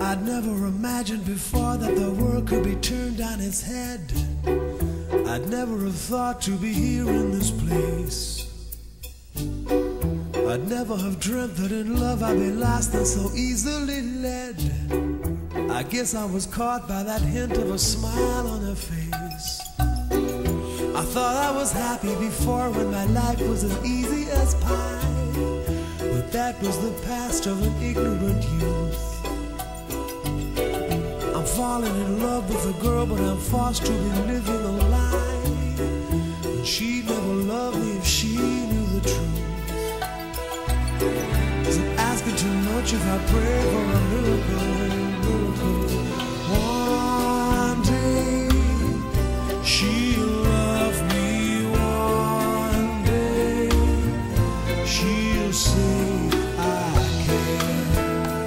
I'd never imagined before that the world could be turned on its head. I'd never have thought to be here in this place. I'd never have dreamt that in love I'd be lost and so easily led. I guess I was caught by that hint of a smile on her face. I thought I was happy before when my life was as easy as pie, but that was the past of an ignorant youth. I'm falling in love with a girl, but I'm forced to be living a lie, and she'd never love me if she knew the truth. Is it asking too much if I pray for a miracle? One day she'll love me, one day she'll say I care.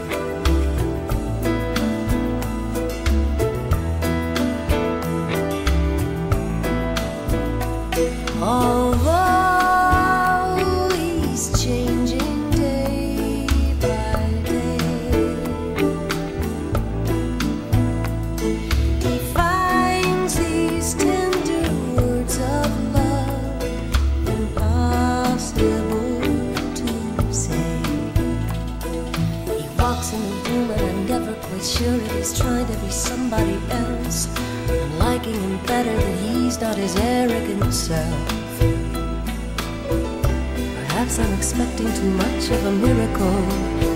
Although he's changing day by day, he finds these tender words of love impossible to say. He walks in the room and I'm never quite sure if he's trying to be somebody else. I'm liking him better that he's not his arrogant self. Perhaps I'm expecting too much of a miracle.